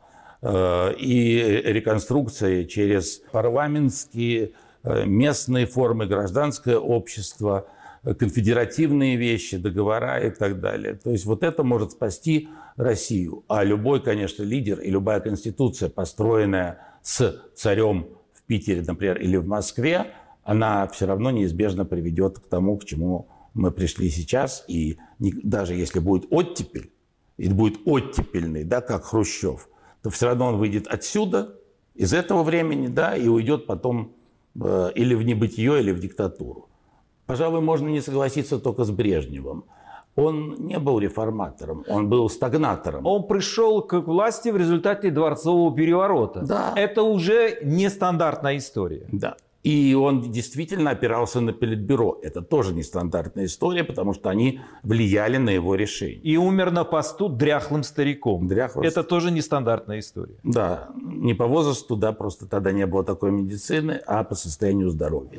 и реконструкция через парламентские, местные формы, гражданское общество, конфедеративные вещи, договора и так далее. То есть вот это может спасти Россию. А любой, конечно, лидер и любая конституция, построенная с царем в Питере, например, или в Москве, она все равно неизбежно приведет к тому, к чему мы пришли сейчас. И даже если будет оттепель, и будет оттепельный, да, как Хрущев, то все равно он выйдет отсюда, из этого времени, да, и уйдет потом или в небытие, или в диктатуру. Пожалуй, можно не согласиться только с Брежневым. Он не был реформатором, он был стагнатором. Он пришел к власти в результате дворцового переворота. Да. Это уже нестандартная история. Да. И он действительно опирался на Политбюро. Это тоже нестандартная история, потому что они влияли на его решение. И умер на посту дряхлым стариком. Дряхлым. Это тоже нестандартная история. Да, не по возрасту, да, просто тогда не было такой медицины, а по состоянию здоровья.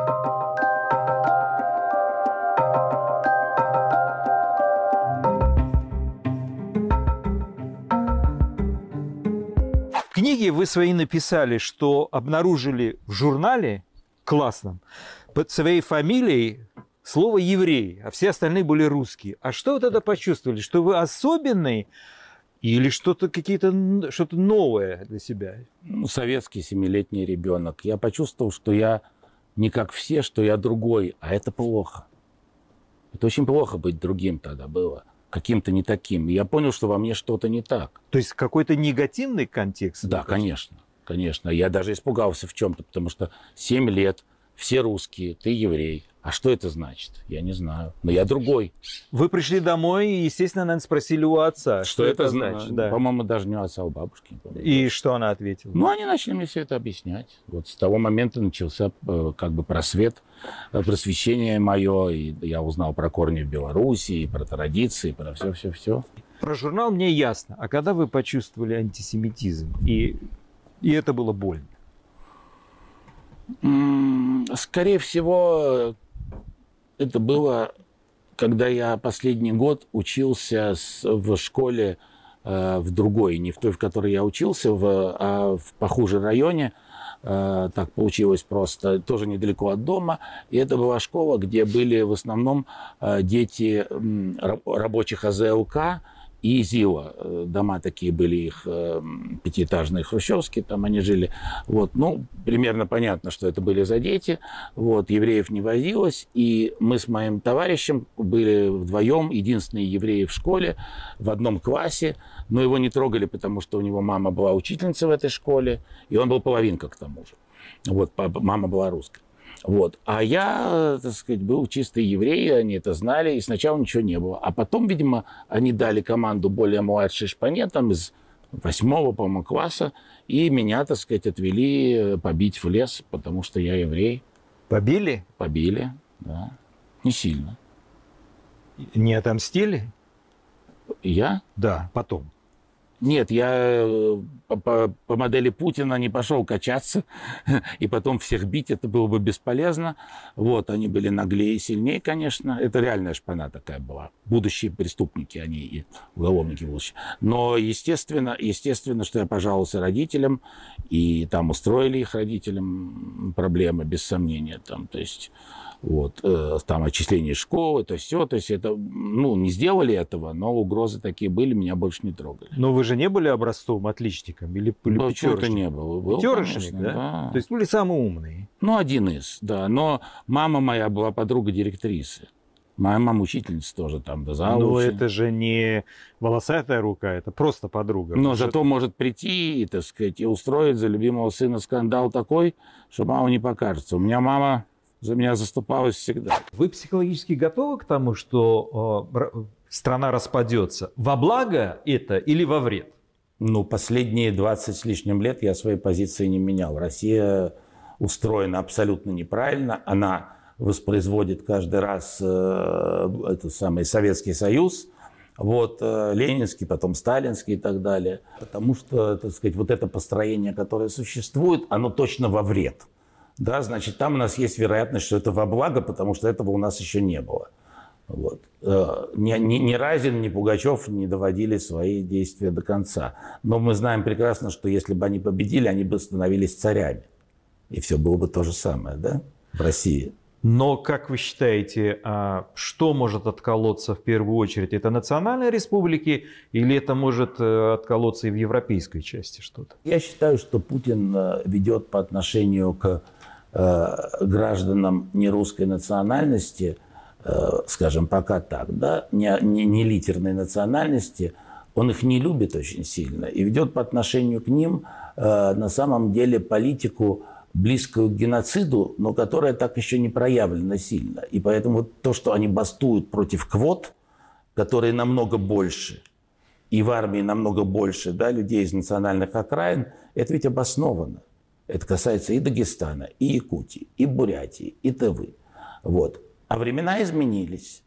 В книге вы своей написали, что обнаружили в журнале классном под своей фамилией слово «еврей», а все остальные были русские. А что вы тогда почувствовали? Что вы особенный или что-то новое для себя? Советский 7-летний ребенок. Я почувствовал, что я не как все, что я другой, а это плохо. Это очень плохо быть другим тогда было. Каким-то не таким. И я понял, что во мне что-то не так. То есть какой-то негативный контекст? Да, конечно. Конечно. Я даже испугался в чем-то, потому что 7 лет, все русские, ты еврей. А что это значит? Я не знаю. Но я другой. Вы пришли домой и, естественно, наверное, спросили у отца, Что это значит. Да. По-моему, даже не у отца, а у бабушки. И что она ответила? Ну, они начали мне все это объяснять. Вот с того момента начался как бы просвет, просвещение мое. И я узнал про корни в Беларуси, про традиции, про все-все-все. Про журнал мне ясно. А когда вы почувствовали антисемитизм? И это было больно? Скорее всего, это было, когда я последний год учился в школе в другой, не в той, в которой я учился, а в похуже районе. Так получилось просто, тоже недалеко от дома. И это была школа, где были в основном дети рабочих АЗЛК и ЗИЛа. Дома такие были их пятиэтажные, хрущевские, там они жили. Вот. Ну, примерно понятно, что это были за дети. Вот. Евреев не возилось. И мы с моим товарищем были вдвоем, единственные евреи в школе, в одном классе. Но его не трогали, потому что у него мама была учительница в этой школе, и он был половинка к тому же. Вот. Мама была русская. Вот. А я, так сказать, был чистый еврей, они это знали, и сначала ничего не было. А потом, видимо, они дали команду более младшей шпане, там из 8-го, по-моему, класса, и меня, так сказать, отвели побить в лес, потому что я еврей. Побили? Побили, да. Не сильно. Не отомстили? Я? Да, потом. Нет, я по модели Путина не пошел качаться и потом всех бить, это было бы бесполезно. Вот, они были наглее и сильнее, конечно. Это реальная шпана такая была. Будущие преступники, они и уголовники будущие. Но, естественно, что я пожаловался родителям, и там устроили их родителям проблемы, без сомнения. Там, то есть... Вот, там отчисление школы, то все, то есть это, ну, не сделали этого, но угрозы такие были, меня больше не трогали. Но вы же не были образцовым отличником или пятерочником? Не был. Пятерочник, конечно, да? То есть были самые умные? Ну, один из, да. Но мама моя была подруга директрисы. Моя мама учительница тоже там, да, завучи. Но это же не волосатая рука, это просто подруга. Но зато может прийти и, так сказать, и устроить за любимого сына скандал такой, что мама не покажется. У меня мама... за меня заступалась всегда. Вы психологически готовы к тому, что страна распадется? Во благо это или во вред? Ну, последние 20 с лишним лет я своей позиции не менял. Россия устроена абсолютно неправильно. Она воспроизводит каждый раз этот самый Советский Союз. Вот, ленинский, потом сталинский и так далее. Потому что, так сказать, вот это построение, которое существует, оно точно во вред. Да, значит, там у нас есть вероятность, что это во благо, потому что этого у нас еще не было. Вот. Ни Разин, ни Пугачев не доводили свои действия до конца. Но мы знаем прекрасно, что если бы они победили, они бы становились царями. И все было бы то же самое, да, в России. Но, как вы считаете, что может отколоться в первую очередь? Это национальные республики или это может отколоться и в европейской части что-то? Я считаю, что Путин ведет по отношению к гражданам нерусской национальности, скажем, пока так, да, не литерной национальности, он их не любит очень сильно и ведет по отношению к ним на самом деле политику, близкую к геноциду, но которая так еще не проявлена сильно. И поэтому то, что они бастуют против квот, которые намного больше, и в армии намного больше, да, людей из национальных окраин, это ведь обосновано. Это касается и Дагестана, и Якутии, и Бурятии, и Тывы. Вот. А времена изменились.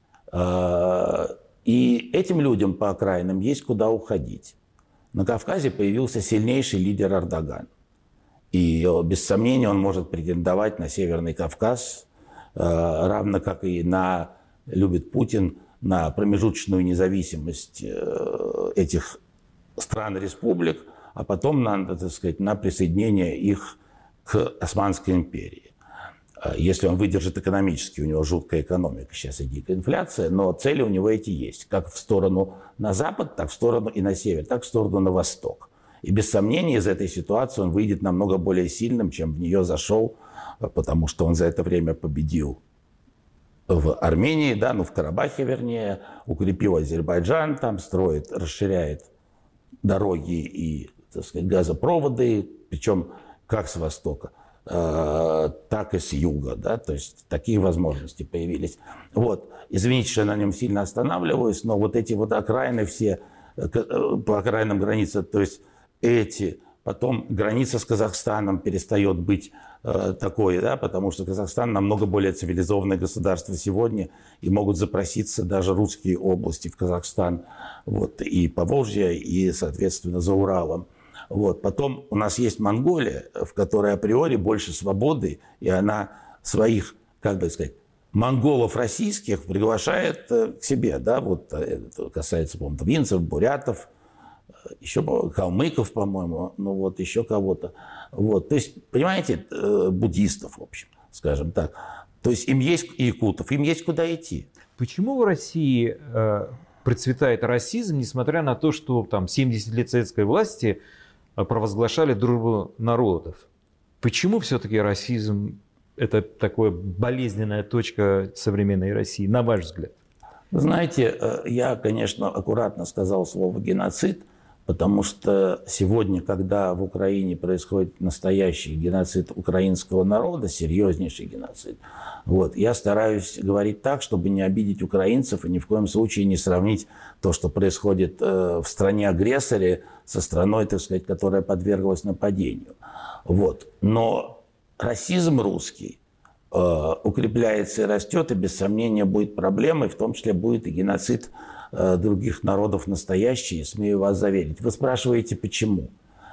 И этим людям по окраинам есть куда уходить. На Кавказе появился сильнейший лидер Эрдоган. И без сомнения он может претендовать на Северный Кавказ, равно как и любит Путин, на промежуточную независимость этих стран-республик, а потом на присоединение их к Османской империи. Если он выдержит экономически, у него жуткая экономика сейчас и дикая инфляция, но цели у него эти есть, как в сторону на запад, так в сторону и на север, так в сторону на восток. И без сомнения из этой ситуации он выйдет намного более сильным, чем в нее зашел, потому что он за это время победил в Армении, да, в Карабахе, вернее, укрепил Азербайджан, там строит, расширяет дороги и, так сказать, газопроводы, причем как с востока, так и с юга, да, то есть такие возможности появились. Вот, извините, что я на нем сильно останавливаюсь, но вот эти вот окраины все, по окраинам границы, то есть потом граница с Казахстаном перестает быть такой, да, потому что Казахстан намного более цивилизованное государство сегодня, и могут запроситься даже русские области в Казахстан, вот, и Поволжье, и, соответственно, за Уралом. Вот. Потом у нас есть Монголия, в которой априори больше свободы, и она своих, как бы сказать, монголов российских приглашает к себе, да, вот это касается, по-моему, твинцев, бурятов, еще калмыков, по-моему, вот еще кого-то. Вот. То есть, понимаете, буддистов, в общем, скажем так. То есть им есть, и якутов, им есть куда идти. Почему в России процветает расизм, несмотря на то, что там 70 лет советской власти провозглашали дружбу народов? Почему все-таки расизм – это такая болезненная точка современной России, на ваш взгляд? Вы знаете, я, конечно, аккуратно сказал слово «геноцид», потому что сегодня, когда в Украине происходит настоящий геноцид украинского народа, серьезнейший геноцид, вот, я стараюсь говорить так, чтобы не обидеть украинцев и ни в коем случае не сравнить то, что происходит в стране-агрессоре, со страной, так сказать, которая подверглась нападению. Вот. Но расизм русский укрепляется и растет, и без сомнения будет проблемой, в том числе будет и геноцид других народов настоящий, смею вас заверить. Вы спрашиваете, почему?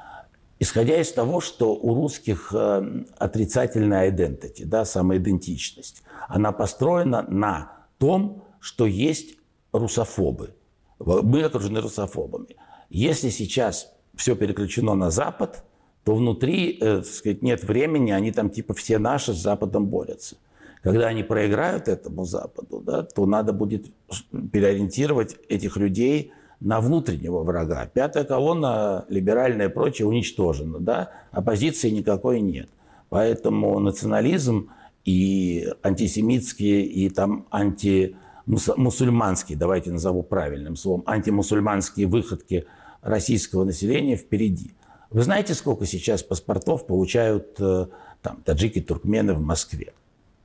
Исходя из того, что у русских отрицательная identity, да, самоидентичность, она построена на том, что есть русофобы. Мы окружены русофобами. Если сейчас все переключено на Запад, то внутри, так сказать, нет времени, они там типа все наши с Западом борются. Когда они проиграют этому Западу, да, то надо будет переориентировать этих людей на внутреннего врага. Пятая колонна, либеральная и прочее, уничтожена. Да? Оппозиции никакой нет. Поэтому национализм и антисемитские, и там антимусульманские, давайте назову правильным словом, антимусульманские выходки российского населения впереди. Вы знаете, сколько сейчас паспортов получают там, таджики, туркмены в Москве?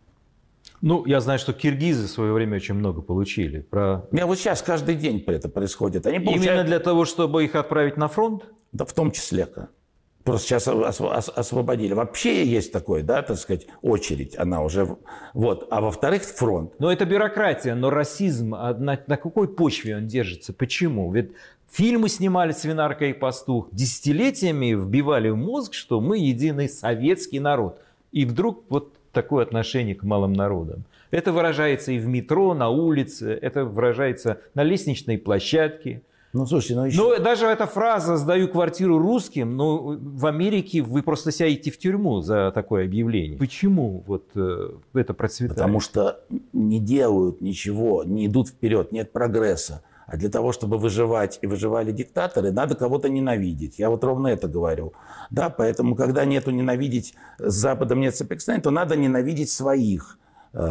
Ну, я знаю, что киргизы в свое время очень много получили. Вот сейчас каждый день это происходит. Они получают... Именно для того, чтобы их отправить на фронт? Да, в том числе. Просто сейчас освободили. Вообще есть такой, да, так сказать, очередь, она уже... Вот. А во-вторых, фронт. Но это бюрократия, но расизм, на какой почве он держится? Почему? Ведь фильмы снимали «Свинарка и пастух», десятилетиями вбивали в мозг, что мы единый советский народ. И вдруг вот такое отношение к малым народам. Это выражается и в метро, на улице, это выражается на лестничной площадке. Ну, слушайте, ну еще... Но даже эта фраза «сдаю квартиру русским», ну, в Америке вы просто сядете в тюрьму за такое объявление. Почему вот это процветает? Потому что не делают ничего, не идут вперед, нет прогресса. А для того, чтобы выживать, и выживали диктаторы, надо кого-то ненавидеть. Я вот ровно это говорю. Да, поэтому, когда нету ненавидеть, с Западом нет соприкосновения, то надо ненавидеть своих.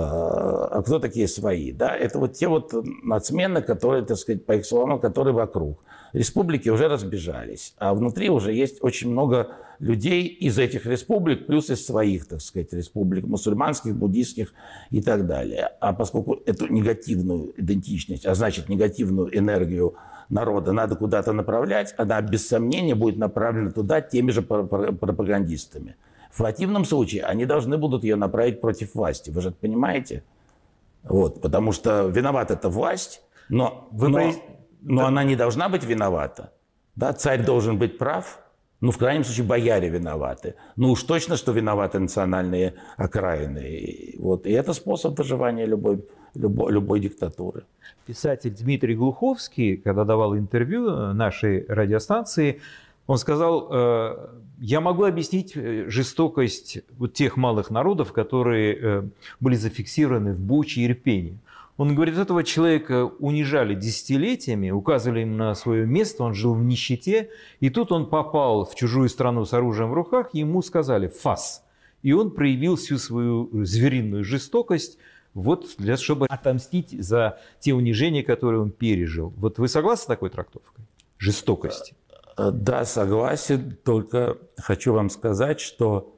А кто такие свои? Да, это вот те вот нацмены, которые, так сказать, по их словам, которые вокруг. Республики уже разбежались, а внутри уже есть очень много людей из этих республик, плюс из своих, так сказать, республик, мусульманских, буддийских и так далее. А поскольку эту негативную идентичность, а значит негативную энергию народа надо куда-то направлять, она без сомнения будет направлена туда теми же пропагандистами. В противном случае они должны будут ее направить против власти. Вы же это понимаете? Вот, потому что виновата эта власть, но она не должна быть виновата. Да, царь должен быть прав. Ну, в крайнем случае, бояре виноваты. Ну, уж точно, что виноваты национальные окраины. Вот. И это способ выживания любой диктатуры. Писатель Дмитрий Глуховский, когда давал интервью нашей радиостанции, он сказал: я могу объяснить жестокость вот тех малых народов, которые были зафиксированы в Буче и Ирпени. Он говорит, этого человека унижали десятилетиями, указывали ему на свое место, он жил в нищете, и тут он попал в чужую страну с оружием в руках, ему сказали «фас». И он проявил всю свою звериную жестокость, вот чтобы отомстить за те унижения, которые он пережил. Вот вы согласны с такой трактовкой жестокости? Да, согласен, только хочу вам сказать, что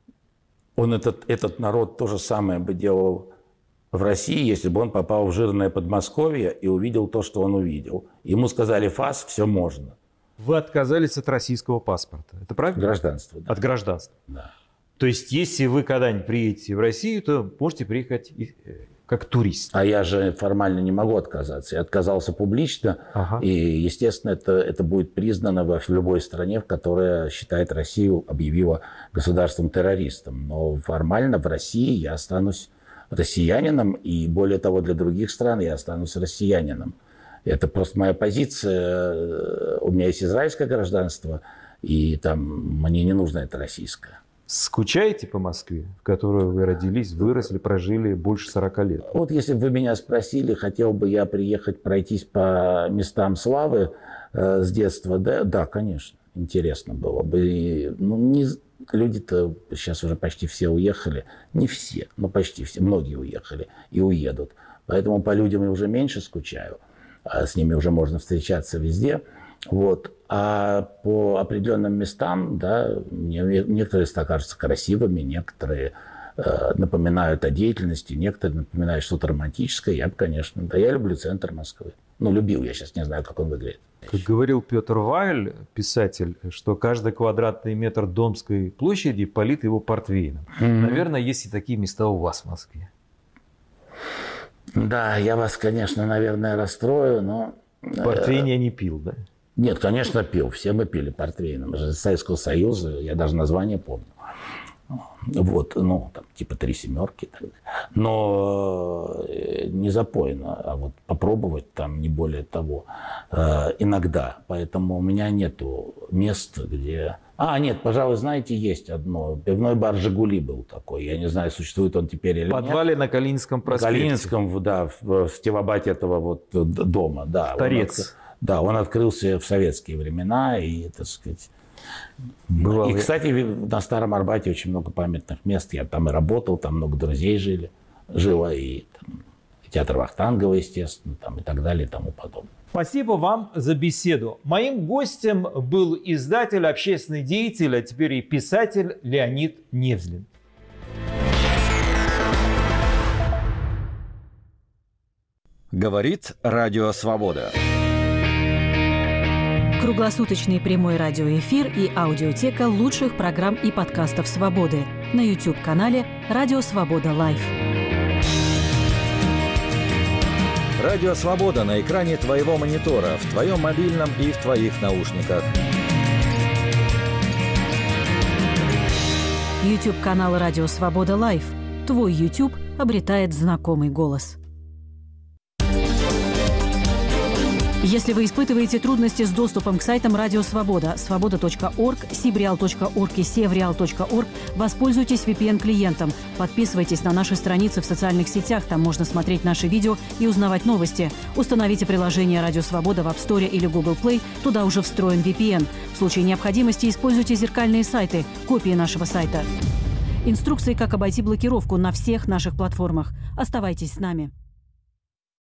он этот народ то же самое бы делал в России, если бы он попал в жирное Подмосковье и увидел то, что он увидел. Ему сказали «фас», все можно. Вы отказались от российского паспорта, это правильно? Гражданство. Да. От гражданства. Да. То есть, если вы когда-нибудь приедете в Россию, то можете приехать как турист. А я же формально не могу отказаться. Я отказался публично, и, естественно, это будет признано в любой стране, в которой считает Россию, объявила государством-террористом. Но формально в России я останусь россиянином, и более того, для других стран я останусь россиянином. Это просто моя позиция. У меня есть израильское гражданство, и там мне не нужно это российское. Скучаете по Москве, в которой вы родились, выросли, прожили больше 40 лет? Вот если бы вы меня спросили, хотел бы я приехать пройтись по местам славы с детства, да, конечно, интересно было бы. Ну, люди-то сейчас уже почти все уехали, не все, но почти все, многие уехали и уедут. Поэтому по людям я уже меньше скучаю, с ними уже можно встречаться везде. Вот. А по определенным местам, да, мне некоторые места кажутся красивыми, некоторые напоминают о деятельности, некоторые напоминают что-то романтическое. Я бы, конечно, да, я люблю центр Москвы. Ну, любил, я сейчас не знаю, как он выглядит. Как говорил Петр Вайль, писатель, что каждый квадратный метр Домской площади полит его портвейном. Наверное, есть и такие места у вас в Москве. Да, я вас, конечно, наверное, расстрою, но... Портвейн я не пил, да? Нет, конечно, пил. Все мы пили портвейн. Мы же из Советского Союза, я даже название помню. Вот, ну, там, типа 3 семерки. Но не запойно, а вот попробовать там не более того. Иногда. Поэтому у меня нету мест, где... нет, пожалуй, знаете, есть одно. Пивной бар «Жигули» был такой. Я не знаю, существует он теперь или нет. В подвале на Калининском проспекте. На Калининском, да, в стилобате этого вот дома. Да, Торец. Он открылся в советские времена, и, так сказать... И, кстати, на Старом Арбате очень много памятных мест. Я там и работал, там много друзей жило, и там, театр Вахтангова, естественно, там, и так далее, и тому подобное. Спасибо вам за беседу. Моим гостем был издатель, общественный деятель, а теперь и писатель Леонид Невзлин. Говорит Радио Свобода. Круглосуточный прямой радиоэфир и аудиотека лучших программ и подкастов «Свободы» на YouTube-канале «Радио Свобода Лайв». Радио Свобода на экране твоего монитора, в твоем мобильном и в твоих наушниках. YouTube-канал «Радио Свобода Лайв». Твой YouTube обретает знакомый голос. Если вы испытываете трудности с доступом к сайтам Радио Свобода, свобода.орг, sibreal.org и sevreal.org, воспользуйтесь VPN-клиентом. Подписывайтесь на наши страницы в социальных сетях, там можно смотреть наши видео и узнавать новости. Установите приложение Радио Свобода в App Store или Google Play, туда уже встроен VPN. В случае необходимости используйте зеркальные сайты, копии нашего сайта. Инструкции, как обойти блокировку на всех наших платформах. Оставайтесь с нами.